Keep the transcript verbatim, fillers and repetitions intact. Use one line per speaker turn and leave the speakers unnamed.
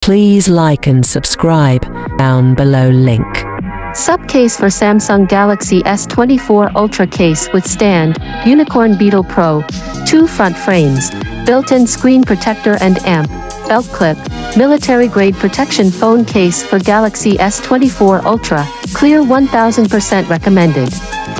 Please like and subscribe down below link.
S U P-CASE for Samsung Galaxy S twenty-four Ultra case with stand, Unicorn Beetle Pro, two front frames, built-in screen protector and amp, belt clip, military-grade protection phone case for Galaxy S twenty-four Ultra, clear one thousand percent recommended.